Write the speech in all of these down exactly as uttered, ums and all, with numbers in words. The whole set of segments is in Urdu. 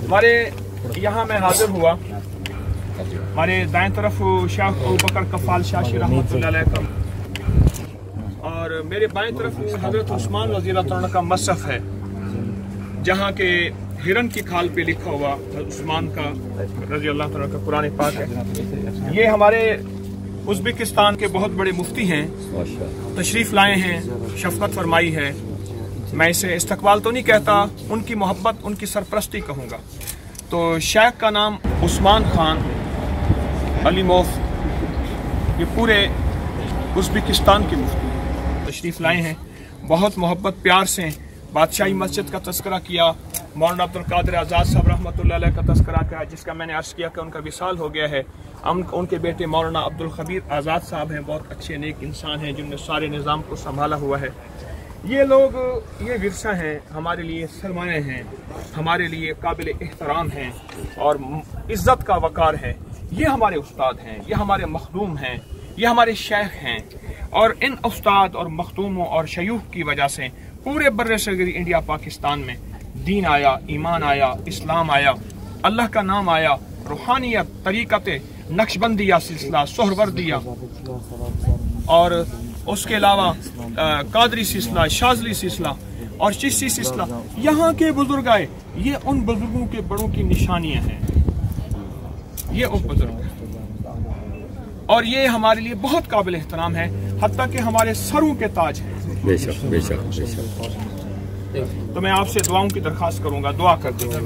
ہمارے یہاں میں حاضر ہوا، ہمارے دائیں طرف شاہ ابوبکر کفال شاشی رحمۃ اللہ علیہ کا، اور میرے بائیں طرف حضرت عثمان رضی اللہ عنہ کا مصحف ہے، جہاں کے ہرن کی کھال پہ لکھا ہوا عثمان کا رضی اللہ عنہ کا قرآن پاک ہے۔ یہ ہمارے ازبکستان کے بہت بڑے مفتی ہیں، تشریف لائے ہیں، شفقت فرمائی ہے۔ میں اسے استقبال تو نہیں کہتا، ان کی محبت، ان کی سرپرستی کہوں گا۔ تو شیخ کا نام عثمان خان علی موف، یہ پورے ازبکستان کے مفتی تشریف لائے ہیں، بہت محبت پیار سے بادشاہی مسجد کا تذکرہ کیا، مولانا عبد القادر آزاد صاحب رحمۃ اللہ علیہ کا تذکرہ کیا، جس کا میں نے عرض کیا کہ ان کا وصال ہو گیا ہے۔ ان کے بیٹے مولانا عبد الخبیر آزاد صاحب ہیں، بہت اچھے نیک انسان ہیں، جن نے سارے نظام کو سنبھالا ہوا ہے۔ یہ لوگ، یہ ورثہ ہیں، ہمارے لیے سرمایہ ہیں، ہمارے لیے قابل احترام ہیں اور عزت کا وقار ہے۔ یہ ہمارے استاد ہیں، یہ ہمارے مخدوم ہیں، یہ ہمارے شیخ ہیں، اور ان استاد اور مخدوموں اور شیوخ کی وجہ سے پورے بر صغیر انڈیا پاکستان میں دین آیا، ایمان آیا، اسلام آیا، اللہ کا نام آیا، روحانیت، طریقت نقشبندیہ سلسلہ، سہروردیہ، اور اس کے علاوہ قادری سلسلہ، شاذلی سلسلہ اور چشتی سلسلہ، یہاں کے بزرگ آئے۔ یہ ان بزرگوں کے بڑوں کی نشانیاں ہیں، یہ ان بزرگ ہیں، اور یہ ہمارے لیے بہت قابل احترام ہے، حتیٰ کہ ہمارے سروں کے تاج ہیں۔ بے شک بے شک بے شک۔ تو میں آپ سے دعاؤں کی درخواست کروں گا، دعا کر دیں۔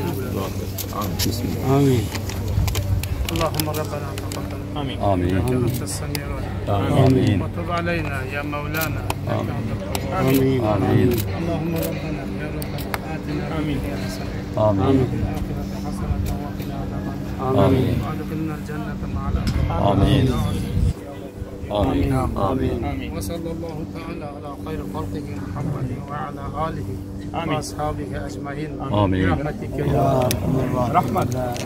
آمین اللهم ربنا تقبل آمین آمین أنت السميع العليم آمین وتب علينا يا مولانا إنك أنت التواب آمین آمین اللهم ربنا يا ربنا آتنا في الدنيا حسنة آمین وفي الآخرة حسنة وقنا عذاب النار آمین وأدخلنا الجنة مع الأبرار آمین آمین آمین آمین وصلى الله تعالى على خير خلقه محمد وعلى آله آمين. وأصحابه أجمعين آمين. برحمتك يا رحمت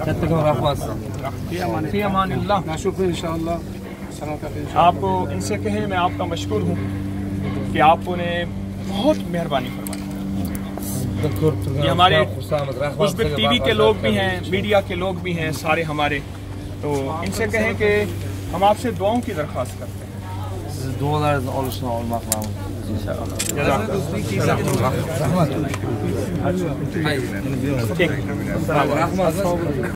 فی امان اللہ۔ نشوف إن شاء الله سنوات إن شاء آپ ان سے کہیں میں آپ کا مشکور ہوں کہ آپ نے بہت مہربانی فرمائی۔ یہ ہمارے ازبک ٹی وی کے لوگ بھی ہیں، میڈیا کے لوگ بھی ہیں، سارے ہمارے، تو ان سے کہیں کہ ہم آپ سے دعاؤں کی درخواست کرتے ہیں۔ Dualarınızın oluşuna olmak lazım inşallah. ٹھیک